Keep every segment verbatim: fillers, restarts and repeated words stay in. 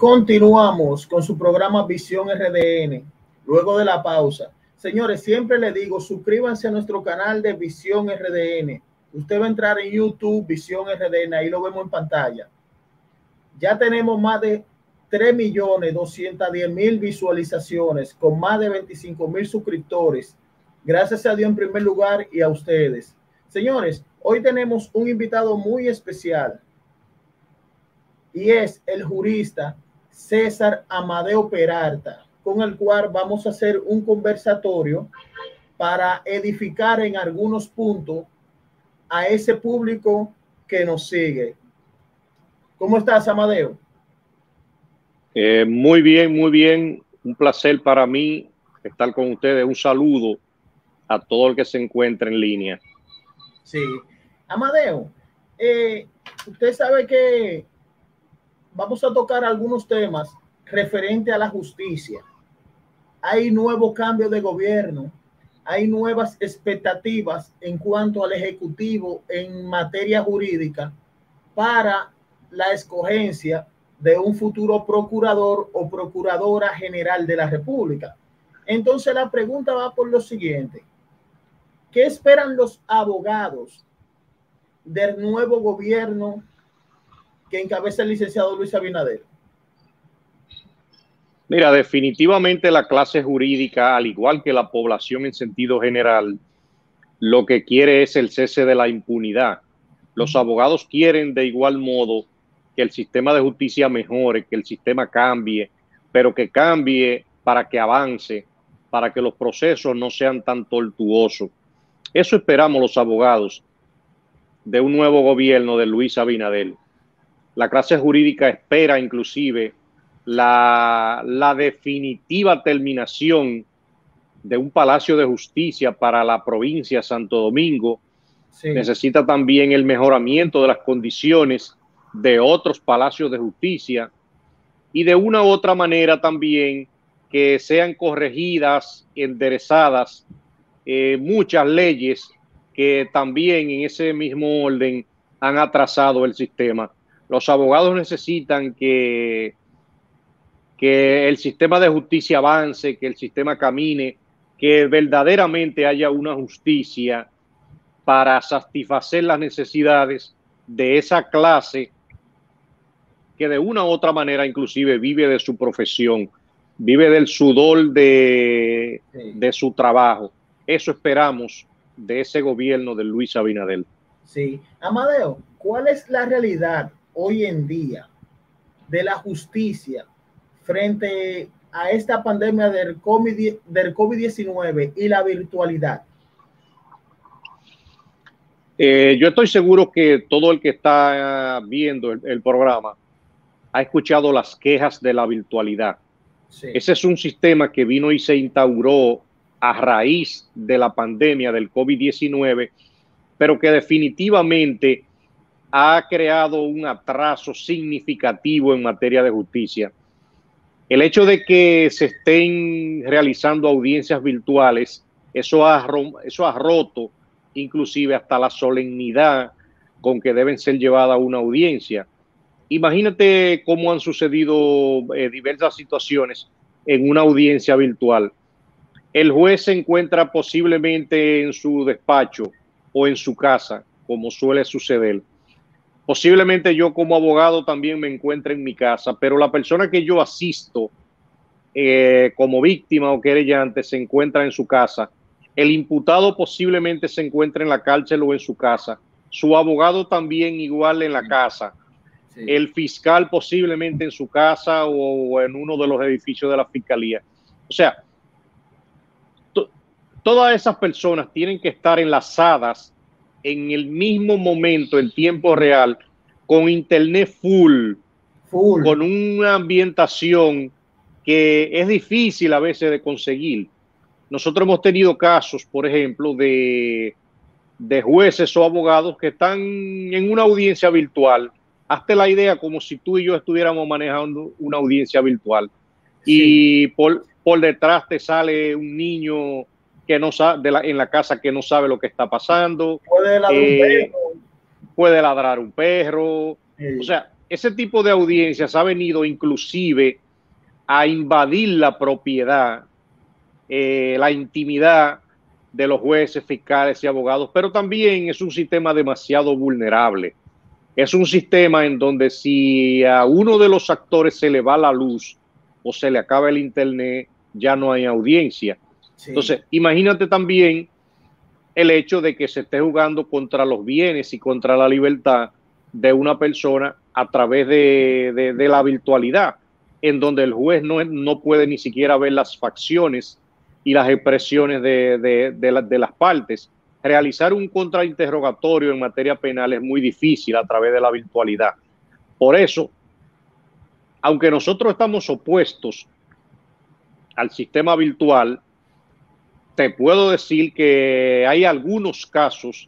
Continuamos con su programa Visión R D N. Luego de la pausa, señores, siempre les digo, suscríbanse a nuestro canal de Visión R D N. Usted va a entrar en YouTube, Visión R D N, ahí lo vemos en pantalla. Ya tenemos más de tres millones doscientos diez mil visualizaciones con más de veinticinco mil suscriptores. Gracias a Dios en primer lugar y a ustedes. Señores, hoy tenemos un invitado muy especial y es el jurista César Amadeo Peralta, con el cual vamos a hacer un conversatorio para edificar en algunos puntos a ese público que nos sigue. ¿Cómo estás, Amadeo? Eh, muy bien, muy bien. Un placer para mí estar con ustedes. Un saludo a todo el que se encuentre en línea. Sí. Amadeo, eh, usted sabe que vamos a tocar algunos temas referentes a la justicia. Hay nuevo cambio de gobierno, hay nuevas expectativas en cuanto al Ejecutivo en materia jurídica para la escogencia de un futuro procurador o procuradora general de la República. Entonces la pregunta va por lo siguiente: ¿qué esperan los abogados del nuevo gobierno que encabeza el licenciado Luis Abinader? Mira, definitivamente la clase jurídica, al igual que la población en sentido general, lo que quiere es el cese de la impunidad. Los abogados quieren de igual modo que el sistema de justicia mejore, que el sistema cambie, pero que cambie para que avance, para que los procesos no sean tan tortuosos. Eso esperamos los abogados de un nuevo gobierno de Luis Abinader. La clase jurídica espera inclusive la, la definitiva terminación de un palacio de justicia para la provincia de Santo Domingo. Sí. Necesita también el mejoramiento de las condiciones de otros palacios de justicia y de una u otra manera también que sean corregidas, enderezadas eh, muchas leyes que también en ese mismo orden han atrasado el sistema. Los abogados necesitan que, que el sistema de justicia avance, que el sistema camine, que verdaderamente haya una justicia para satisfacer las necesidades de esa clase que de una u otra manera inclusive vive de su profesión, vive del sudor de, sí. de su trabajo. Eso esperamos de ese gobierno de Luis Abinader. Sí. Amadeo, ¿cuál es la realidad hoy en día de la justicia frente a esta pandemia del COVID, del COVID diecinueve y la virtualidad? Eh, yo estoy seguro que todo el que está viendo el, el programa ha escuchado las quejas de la virtualidad. Sí. Ese es un sistema que vino y se instauró a raíz de la pandemia del COVID diecinueve, pero que definitivamente ha creado un atraso significativo en materia de justicia. El hecho de que se estén realizando audiencias virtuales, eso ha, eso ha roto inclusive hasta la solemnidad con que deben ser llevadas a una audiencia. Imagínate cómo han sucedido eh, diversas situaciones en una audiencia virtual. El juez se encuentra posiblemente en su despacho o en su casa, como suele suceder. Posiblemente yo como abogado también me encuentre en mi casa, pero la persona que yo asisto eh, como víctima o querellante se encuentra en su casa. El imputado posiblemente se encuentre en la cárcel o en su casa. Su abogado también igual en la casa. Sí. El fiscal posiblemente en su casa o en uno de los edificios de la fiscalía. O sea, to todas esas personas tienen que estar enlazadas en el mismo momento, en tiempo real, con internet full, full, con una ambientación que es difícil a veces de conseguir. Nosotros hemos tenido casos, por ejemplo, de, de jueces o abogados que están en una audiencia virtual. Hazte la idea como si tú y yo estuviéramos manejando una audiencia virtual. Sí. Y por, por detrás te sale un niño que no sabe, de la, en la casa que no sabe lo que está pasando. Puede ladrar eh, un perro. Puede ladrar un perro. Sí. O sea, ese tipo de audiencias ha venido inclusive a invadir la propiedad, eh, la intimidad de los jueces, fiscales y abogados, pero también es un sistema demasiado vulnerable. Es un sistema en donde si a uno de los actores se le va la luz o se le acaba el internet, ya no hay audiencia. Sí. Entonces, imagínate también el hecho de que se esté jugando contra los bienes y contra la libertad de una persona a través de, de, de la virtualidad, en donde el juez no, no puede ni siquiera ver las facciones y las expresiones de, de, de, la, de las partes. Realizar un contrainterrogatorio en materia penal es muy difícil a través de la virtualidad. Por eso, aunque nosotros estamos opuestos al sistema virtual, te puedo decir que hay algunos casos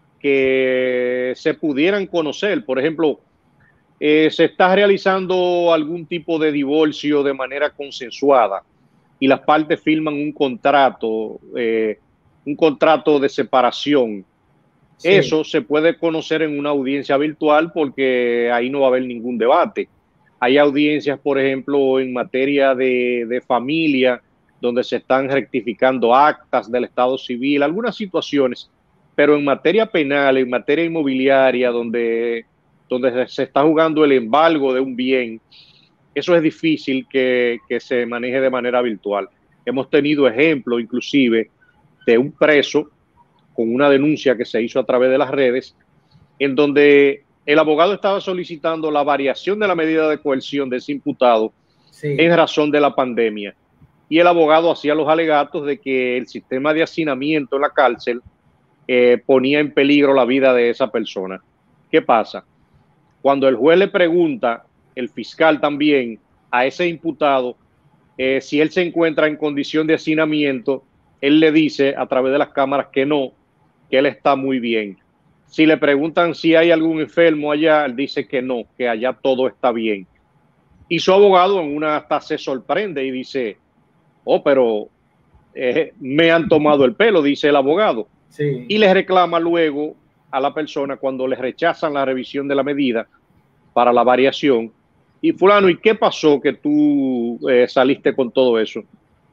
que se pudieran conocer. Por ejemplo, eh, se está realizando algún tipo de divorcio de manera consensuada y las partes firman un contrato, eh, un contrato de separación. Sí. Eso se puede conocer en una audiencia virtual porque ahí no va a haber ningún debate. Hay audiencias, por ejemplo, en materia de, de familia, donde se están rectificando actas del Estado civil, algunas situaciones, pero en materia penal, en materia inmobiliaria, donde, donde se está jugando el embargo de un bien, eso es difícil que, que se maneje de manera virtual. Hemos tenido ejemplos, inclusive, de un preso con una denuncia que se hizo a través de las redes, en donde el abogado estaba solicitando la variación de la medida de coerción de ese imputado sí. en razón de la pandemia. Y el abogado hacía los alegatos de que el sistema de hacinamiento en la cárcel eh, ponía en peligro la vida de esa persona. ¿Qué pasa? Cuando el juez le pregunta, el fiscal también, a ese imputado, eh, si él se encuentra en condición de hacinamiento, él le dice a través de las cámaras que no, que él está muy bien. Si le preguntan si hay algún enfermo allá, él dice que no, que allá todo está bien. Y su abogado en una hasta se sorprende y dice, oh, pero eh, me han tomado el pelo, dice el abogado. Sí. Y le reclama luego a la persona cuando le rechazan la revisión de la medida para la variación. Y fulano, ¿y qué pasó que tú eh, saliste con todo eso?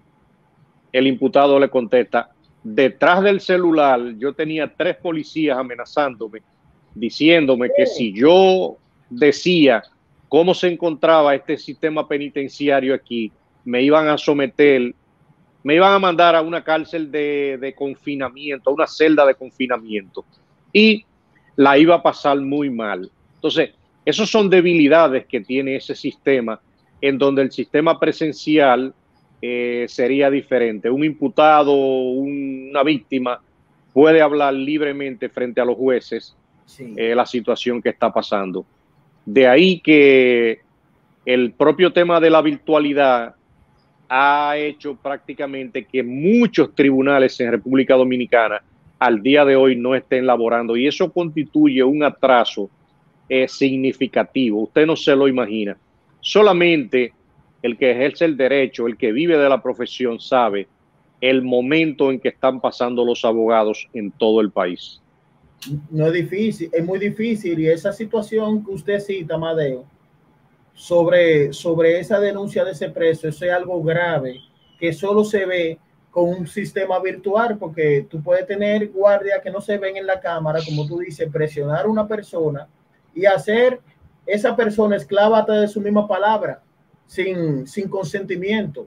El imputado le contesta, detrás del celular yo tenía tres policías amenazándome, diciéndome que si yo decía cómo se encontraba este sistema penitenciario aquí, me iban a someter, me iban a mandar a una cárcel de, de confinamiento, a una celda de confinamiento, y la iba a pasar muy mal. Entonces, esas son debilidades que tiene ese sistema, en donde el sistema presencial eh, sería diferente. Un imputado, un, una víctima, puede hablar libremente frente a los jueces sí. eh, la situación que está pasando. De ahí que el propio tema de la virtualidad ha hecho prácticamente que muchos tribunales en República Dominicana al día de hoy no estén laborando, y eso constituye un atraso eh, significativo. Usted no se lo imagina. Solamente el que ejerce el derecho, el que vive de la profesión, sabe el momento en que están pasando los abogados en todo el país. No es difícil, es muy difícil, y esa situación que usted cita, Amadeo, sobre, sobre esa denuncia de ese preso, eso es algo grave que solo se ve con un sistema virtual, porque tú puedes tener guardias que no se ven en la cámara, como tú dices, presionar a una persona y hacer esa persona esclava de su misma palabra, sin, sin consentimiento.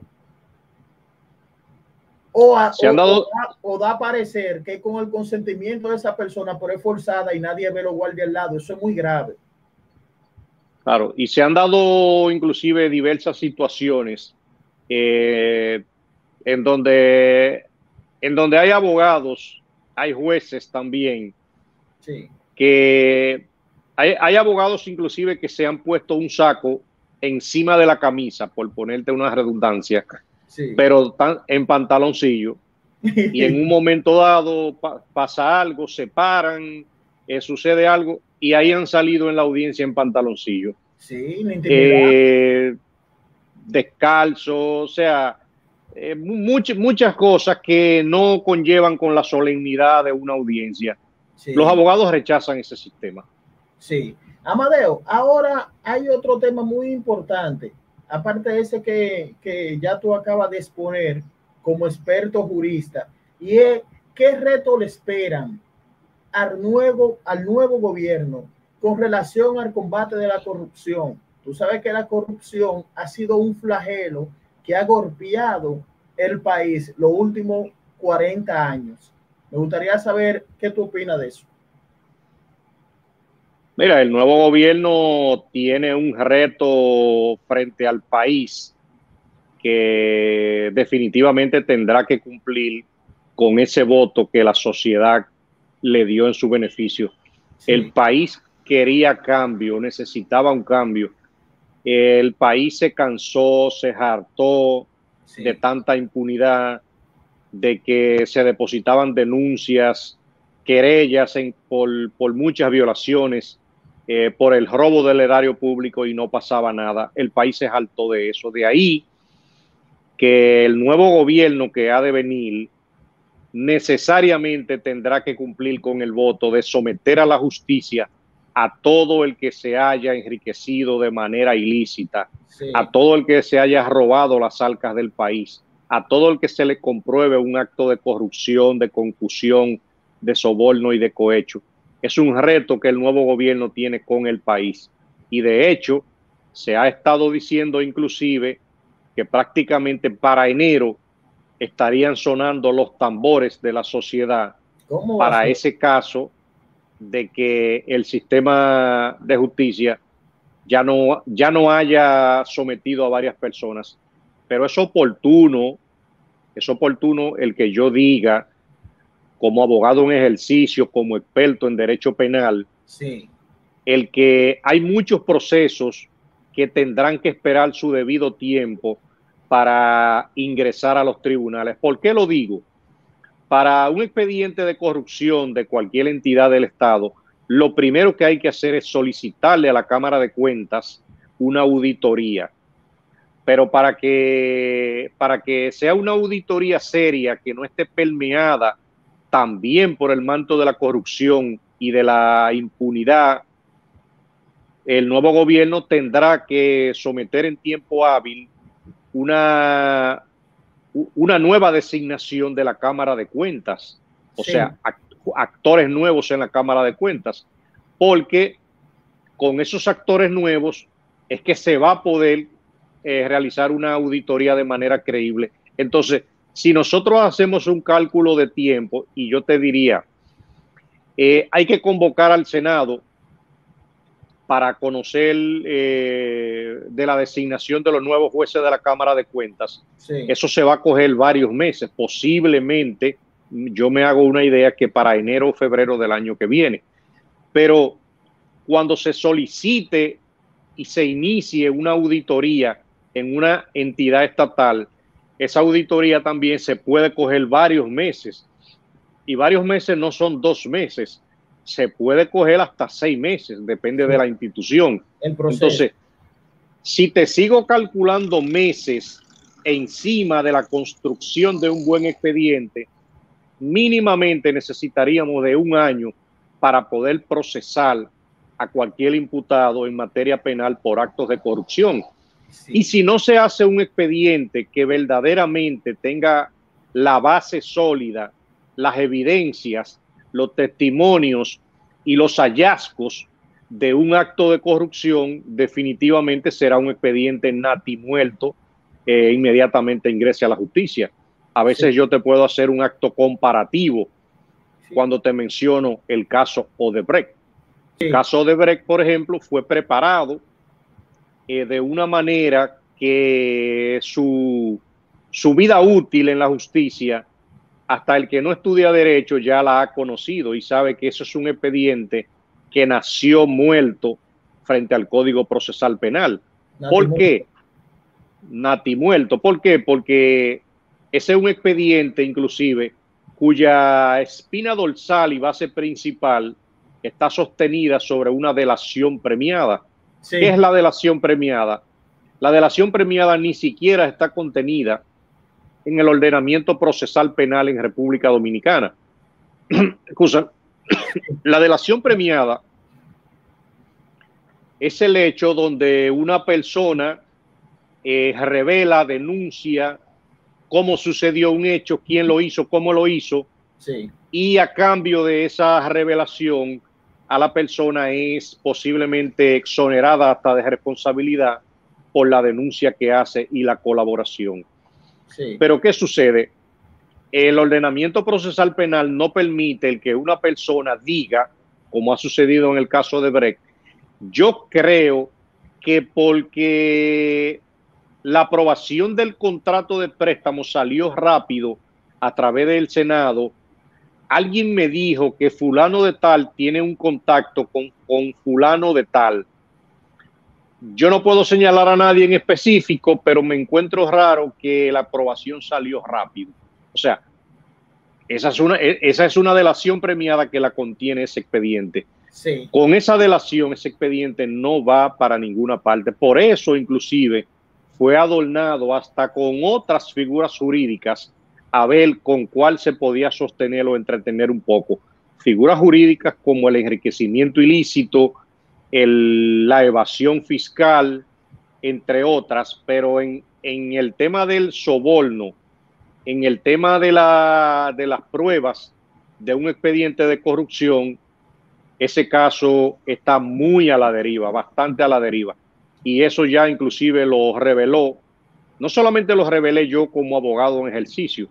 O, a, o, dado... o, da, o da a parecer que con el consentimiento de esa persona, pero es forzada y nadie ve los guardias al lado. Eso es muy grave. Claro, y se han dado inclusive diversas situaciones eh, en donde, en donde hay abogados, hay jueces también, sí. que hay, hay abogados inclusive que se han puesto un saco encima de la camisa, por ponerte una redundancia, sí. pero tan, en pantaloncillo, y en un momento dado pa, pasa algo, se paran, eh, sucede algo, y ahí han salido en la audiencia en pantaloncillo. Sí, la intimidad. Eh, descalzo, o sea, eh, much, muchas cosas que no conllevan con la solemnidad de una audiencia. Sí. Los abogados rechazan ese sistema. Sí. Amadeo, ahora hay otro tema muy importante, aparte de ese que, que ya tú acabas de exponer como experto jurista, y es qué reto le esperan al nuevo, al nuevo gobierno con relación al combate de la corrupción. Tú sabes que la corrupción ha sido un flagelo que ha golpeado el país los últimos cuarenta años. Me gustaría saber qué tú opinas de eso. Mira, el nuevo gobierno tiene un reto frente al país que definitivamente tendrá que cumplir con ese voto que la sociedad le dio en su beneficio. Sí. El país quería cambio, necesitaba un cambio. El país se cansó, se hartó sí. de tanta impunidad, de que se depositaban denuncias, querellas en, por, por muchas violaciones, eh, por el robo del erario público y no pasaba nada. El país se hartó de eso. De ahí que el nuevo gobierno que ha de venir necesariamente tendrá que cumplir con el voto de someter a la justicia a todo el que se haya enriquecido de manera ilícita, sí. a todo el que se haya robado las arcas del país, a todo el que se le compruebe un acto de corrupción, de concusión, de soborno y de cohecho. Es un reto que el nuevo gobierno tiene con el país. Y de hecho, se ha estado diciendo inclusive que prácticamente para enero estarían sonando los tambores de la sociedad para ese caso de que el sistema de justicia ya no, ya no haya sometido a varias personas. Pero es oportuno, es oportuno el que yo diga, como abogado en ejercicio, como experto en derecho penal, sí. el que hay muchos procesos que tendrán que esperar su debido tiempo para ingresar a los tribunales. ¿Por qué lo digo? Para un expediente de corrupción de cualquier entidad del Estado, lo primero que hay que hacer es solicitarle a la Cámara de Cuentas una auditoría. Pero para que, para que sea una auditoría seria, que no esté permeada también por el manto de la corrupción y de la impunidad, el nuevo gobierno tendrá que someter en tiempo hábil una, una nueva designación de la Cámara de Cuentas, o sí. sea, actores nuevos en la Cámara de Cuentas, porque con esos actores nuevos es que se va a poder eh, realizar una auditoría de manera creíble. Entonces, si nosotros hacemos un cálculo de tiempo, y yo te diría, eh, hay que convocar al Senado para conocer eh, de la designación de los nuevos jueces de la Cámara de Cuentas. Sí. Eso se va a coger varios meses, posiblemente, yo me hago una idea que para enero o febrero del año que viene. Pero cuando se solicite y se inicie una auditoría en una entidad estatal, esa auditoría también se puede coger varios meses. Y varios meses no son dos meses, se puede coger hasta seis meses, depende sí. de la institución. El proceso. Entonces, si te sigo calculando meses encima de la construcción de un buen expediente, mínimamente necesitaríamos de un año para poder procesar a cualquier imputado en materia penal por actos de corrupción. Sí. Y si no se hace un expediente que verdaderamente tenga la base sólida, las evidencias, los testimonios y los hallazgos de un acto de corrupción, definitivamente será un expediente natimuerto, eh, inmediatamente ingrese a la justicia. A veces sí. yo te puedo hacer un acto comparativo sí. cuando te menciono el caso Odebrecht. Sí. El caso Odebrecht, por ejemplo, fue preparado eh, de una manera que su, su vida útil en la justicia, hasta el que no estudia derecho ya la ha conocido y sabe que eso es un expediente que nació muerto frente al Código Procesal Penal. ¿Por qué? Natimuerto. ¿Por qué? Porque ese es un expediente inclusive cuya espina dorsal y base principal está sostenida sobre una delación premiada. Sí. ¿Qué es la delación premiada? La delación premiada ni siquiera está contenida en el ordenamiento procesal penal en República Dominicana. Excusa. La delación premiada es el hecho donde una persona eh, revela, denuncia cómo sucedió un hecho, quién lo hizo, cómo lo hizo, sí. Y a cambio de esa revelación a la persona es posiblemente exonerada hasta de responsabilidad por la denuncia que hace y la colaboración. Sí. Pero ¿qué sucede? El ordenamiento procesal penal no permite el que una persona diga, como ha sucedido en el caso de Brecht, yo creo que porque la aprobación del contrato de préstamo salió rápido a través del Senado, alguien me dijo que fulano de tal tiene un contacto con, con fulano de tal. Yo no puedo señalar a nadie en específico, pero me encuentro raro que la aprobación salió rápido. O sea, esa es una, esa es una delación premiada que la contiene ese expediente. Sí. Con esa delación, ese expediente no va para ninguna parte. Por eso, inclusive, fue adornado hasta con otras figuras jurídicas a ver con cuál se podía sostener o entretener un poco. Figuras jurídicas como el enriquecimiento ilícito, el, la evasión fiscal, entre otras, pero en, en el tema del soborno, en el tema de, la, de las pruebas de un expediente de corrupción, ese caso está muy a la deriva, bastante a la deriva. Y eso ya inclusive lo reveló, no solamente lo revelé yo como abogado en ejercicio,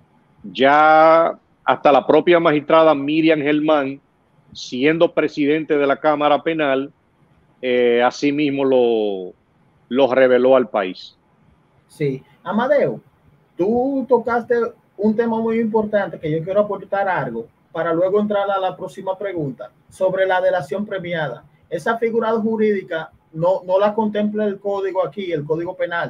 ya hasta la propia magistrada Miriam Germán, siendo presidente de la Cámara Penal, eh, asimismo lo, lo reveló al país. Sí. Amadeo, tú tocaste un tema muy importante que yo quiero aportar algo para luego entrar a la próxima pregunta sobre la delación premiada. Esa figura jurídica no, no la contempla el código aquí, el código penal.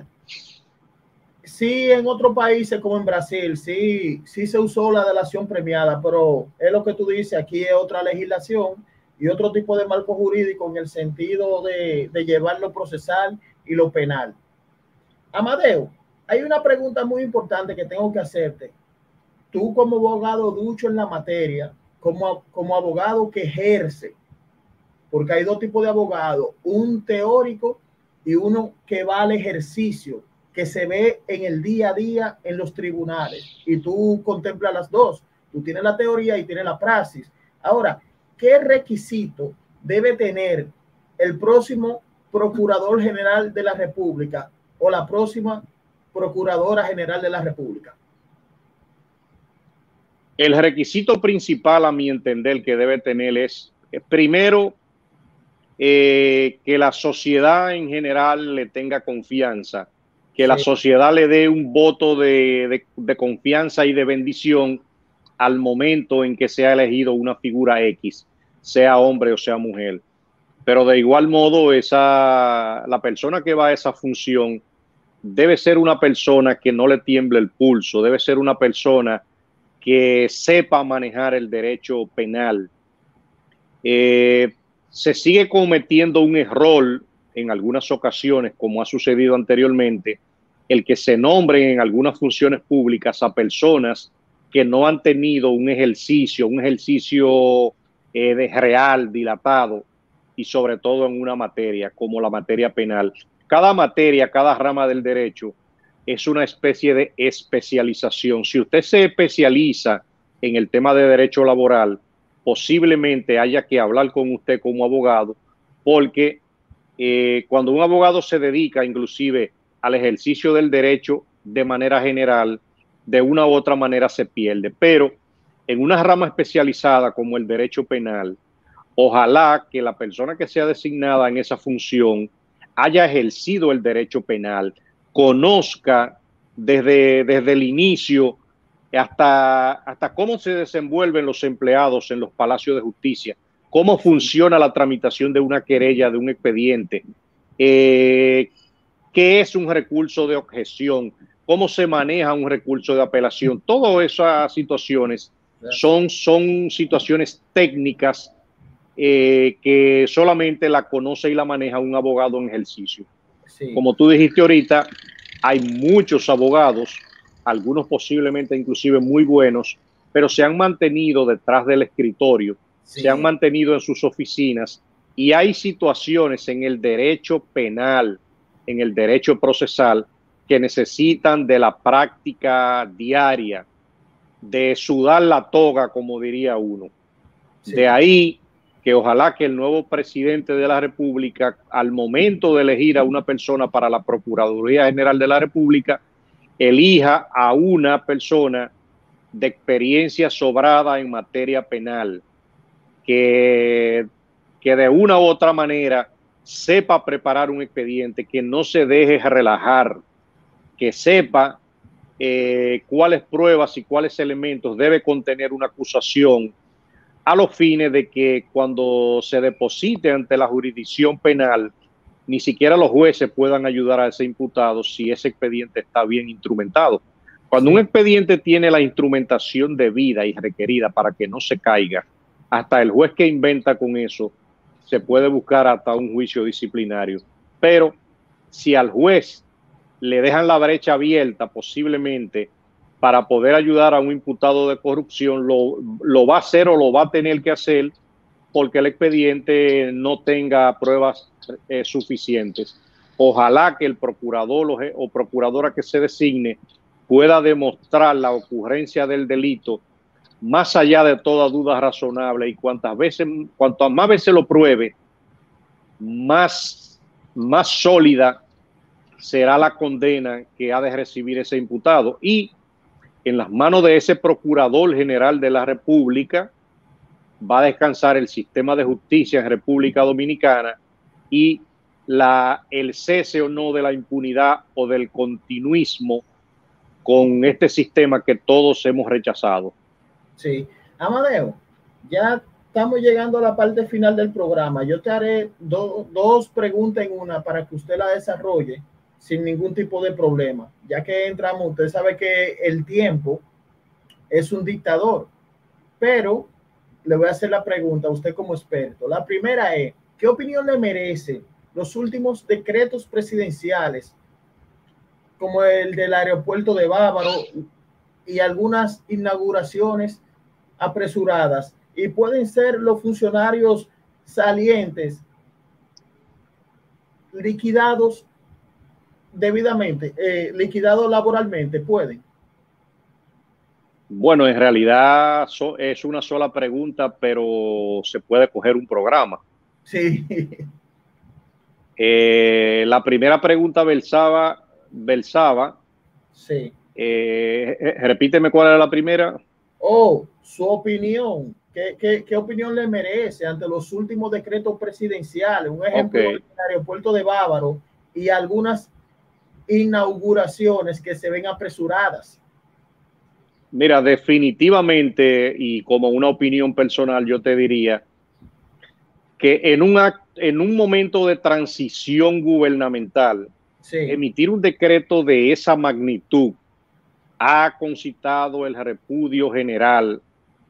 Sí, en otros países como en Brasil, sí, sí se usó la delación premiada, pero es lo que tú dices, aquí es otra legislación y otro tipo de marco jurídico en el sentido de, de llevar lo procesal y lo penal. Amadeo, hay una pregunta muy importante que tengo que hacerte. Tú como abogado ducho en la materia, como, como abogado que ejerce, porque hay dos tipos de abogados, un teórico y uno que va al ejercicio, que se ve en el día a día en los tribunales, y tú contemplas las dos. Tú tienes la teoría y tienes la praxis. Ahora, ¿qué requisito debe tener el próximo Procurador General de la República o la próxima Procuradora General de la República? El requisito principal, a mi entender, que debe tener es, primero, eh, que la sociedad en general le tenga confianza, que sí. La sociedad le dé un voto de, de, de confianza y de bendición al momento en que sea elegido una figura X, sea hombre o sea mujer. Pero de igual modo, esa, la persona que va a esa función debe ser una persona que no le tiemble el pulso, debe ser una persona que sepa manejar el derecho penal. Eh, se sigue cometiendo un error en algunas ocasiones, como ha sucedido anteriormente, el que se nombren en algunas funciones públicas a personas que no han tenido un ejercicio, un ejercicio eh, de real, dilatado, y sobre todo en una materia como la materia penal. Cada materia, cada rama del derecho es una especie de especialización. Si usted se especializa en el tema de derecho laboral, posiblemente haya que hablar con usted como abogado, porque eh, cuando un abogado se dedica inclusive al ejercicio del derecho de manera general, de una u otra manera se pierde. Pero en una rama especializada como el derecho penal, ojalá que la persona que sea designada en esa función haya ejercido el derecho penal, conozca desde, desde el inicio hasta, hasta cómo se desenvuelven los empleados en los palacios de justicia, cómo funciona la tramitación de una querella, de un expediente, eh, qué es un recurso de objeción, cómo se maneja un recurso de apelación. Todas esas situaciones son, son situaciones técnicas eh, que solamente la conoce y la maneja un abogado en ejercicio. Sí. Como tú dijiste ahorita, hay muchos abogados, algunos posiblemente inclusive muy buenos, pero se han mantenido detrás del escritorio, sí. Se han mantenido en sus oficinas Y hay situaciones en el derecho penal, en el derecho procesal, que necesitan de la práctica diaria, de sudar la toga, como diría uno. Sí. De ahí que ojalá que el nuevo presidente de la República, al momento de elegir a una persona para la Procuraduría General de la República, elija a una persona de experiencia sobrada en materia penal, que, que de una u otra manera sepa preparar un expediente, que no se deje relajar, que sepa eh, cuáles pruebas y cuáles elementos debe contener una acusación, a los fines de que cuando se deposite ante la jurisdicción penal, ni siquiera los jueces puedan ayudar a ese imputado si ese expediente está bien instrumentado. Cuando sí. un expediente tiene la instrumentación debida y requerida para que no se caiga, hasta el juez que inventa con eso, se puede buscar hasta un juicio disciplinario. Pero si al juez le dejan la brecha abierta, posiblemente, para poder ayudar a un imputado de corrupción, lo, lo va a hacer o lo va a tener que hacer porque el expediente no tenga pruebas eh, suficientes. Ojalá que el procurador o procuradora que se designe pueda demostrar la ocurrencia del delito más allá de toda duda razonable, y cuantas veces, cuantas más veces lo pruebe, más, más sólida será la condena que ha de recibir ese imputado. Y en las manos de ese Procurador General de la República va a descansar el sistema de justicia en República Dominicana y la, el cese o no de la impunidad o del continuismo con este sistema que todos hemos rechazado. Sí. Amadeo, ya estamos llegando a la parte final del programa. Yo te haré do, dos preguntas en una para que usted la desarrolle sin ningún tipo de problema. Ya que entramos, usted sabe que el tiempo es un dictador, pero le voy a hacer la pregunta a usted como experto. La primera es, ¿qué opinión le merece los últimos decretos presidenciales, como el del aeropuerto de Bávaro y algunas inauguraciones apresuradas? Y pueden ser los funcionarios salientes liquidados debidamente, eh, liquidados laboralmente, ¿pueden? Bueno, en realidad so, es una sola pregunta, pero se puede coger un programa. Sí. Eh, la primera pregunta versaba, versaba. Sí. Eh, repíteme cuál era la primera. Oh, su opinión. ¿Qué, qué, qué opinión le merece ante los últimos decretos presidenciales? Un ejemplo, okay. El aeropuerto de Bávaro y algunas inauguraciones que se ven apresuradas. Mira, definitivamente, y como una opinión personal, yo te diría que en un, act, en un momento de transición gubernamental, sí. emitir un decreto de esa magnitud ha concitado el repudio general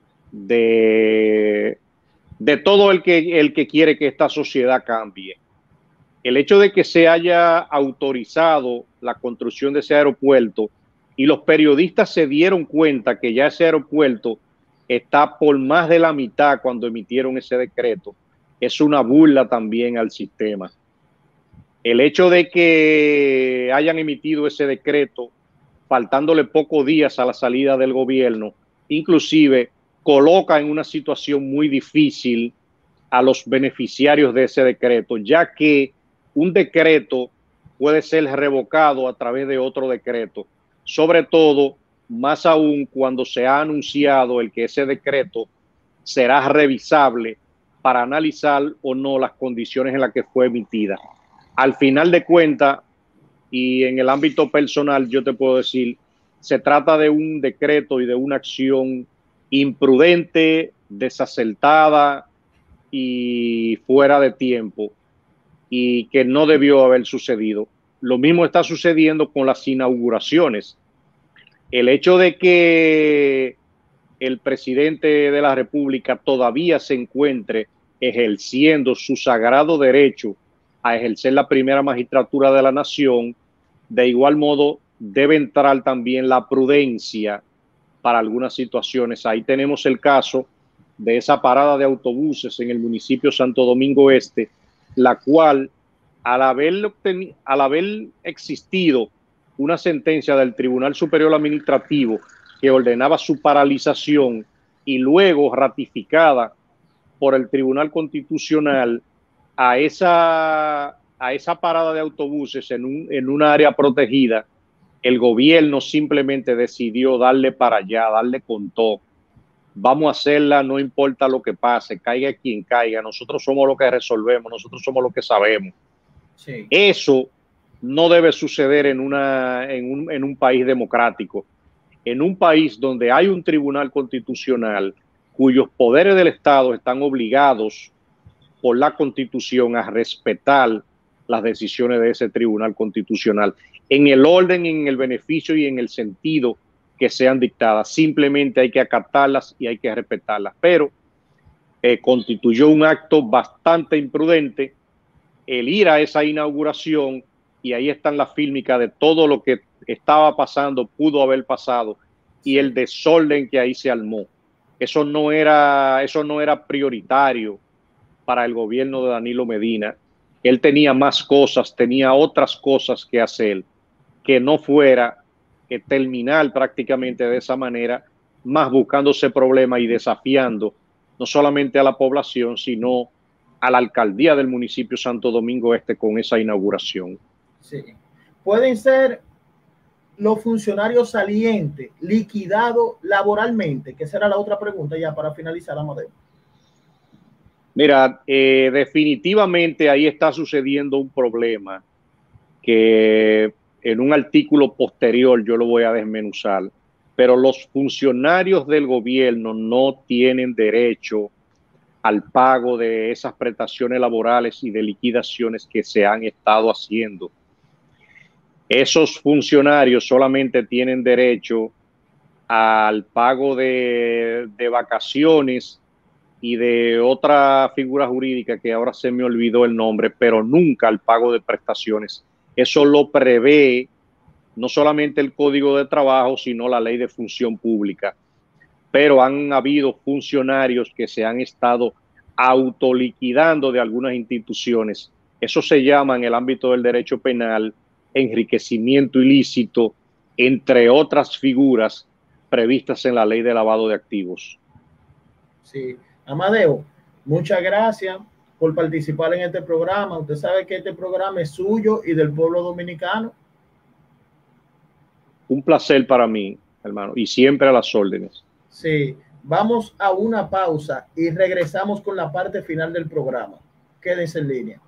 de, de todo el que, el que quiere que esta sociedad cambie. El hecho de que se haya autorizado la construcción de ese aeropuerto y los periodistas se dieron cuenta que ya ese aeropuerto está por más de la mitad cuando emitieron ese decreto, es una burla también al sistema. El hecho de que hayan emitido ese decreto faltándole pocos días a la salida del gobierno, inclusive coloca en una situación muy difícil a los beneficiarios de ese decreto, ya que un decreto puede ser revocado a través de otro decreto, sobre todo, más aún cuando se ha anunciado el que ese decreto será revisable para analizar o no las condiciones en las que fue emitida. Al final de cuentas, y en el ámbito personal, yo te puedo decir, se trata de un decreto y de una acción imprudente, desacertada y fuera de tiempo, y que no debió haber sucedido. Lo mismo está sucediendo con las inauguraciones. El hecho de que el presidente de la República todavía se encuentre ejerciendo su sagrado derecho a ejercer la primera magistratura de la nación, de igual modo debe entrar también la prudencia para algunas situaciones. Ahí tenemos el caso de esa parada de autobuses en el municipio Santo Domingo Este, la cual, al haber, al haber existido una sentencia del Tribunal Superior Administrativo que ordenaba su paralización y luego ratificada por el Tribunal Constitucional, a esa, a esa parada de autobuses en un, en un área protegida, el gobierno simplemente decidió darle para allá, darle con todo. Vamos a hacerla, no importa lo que pase, caiga quien caiga, nosotros somos los que resolvemos, nosotros somos los que sabemos. Sí. Eso no debe suceder en, una, en, un, en un país democrático, en un país donde hay un tribunal constitucional cuyos poderes del Estado están obligados por la Constitución a respetar las decisiones de ese tribunal constitucional en el orden, en el beneficio y en el sentido que sean dictadas. Simplemente hay que acatarlas y hay que respetarlas. Pero eh, constituyó un acto bastante imprudente el ir a esa inauguración, y ahí están las fílmicas de todo lo que estaba pasando, pudo haber pasado, y el desorden que ahí se armó. Eso no era, eso no era prioritario para el gobierno de Danilo Medina. Él tenía más cosas, tenía otras cosas que hacer, que no fuera que terminar prácticamente de esa manera, más buscándose problemas y desafiando no solamente a la población, sino a la alcaldía del municipio Santo Domingo Este con esa inauguración. Sí. Pueden ser los funcionarios salientes liquidados laboralmente, que esa era la otra pregunta ya para finalizar, Amadeo. Mira, eh, definitivamente ahí está sucediendo un problema que en un artículo posterior yo lo voy a desmenuzar, pero los funcionarios del gobierno no tienen derecho al pago de esas prestaciones laborales y de liquidaciones que se han estado haciendo. Esos funcionarios solamente tienen derecho al pago de, de vacaciones y de otra figura jurídica que ahora se me olvidó el nombre, pero nunca al pago de prestaciones. Eso lo prevé no solamente el Código de Trabajo, sino la Ley de Función Pública. Pero han habido funcionarios que se han estado autoliquidando de algunas instituciones. Eso se llama en el ámbito del derecho penal enriquecimiento ilícito, entre otras figuras previstas en la Ley de Lavado de Activos. Sí, Amadeo, muchas gracias por participar en este programa. Usted sabe que este programa es suyo y del pueblo dominicano. Un placer para mí, hermano, y siempre a las órdenes. Sí, vamos a una pausa y regresamos con la parte final del programa. Quédense en línea.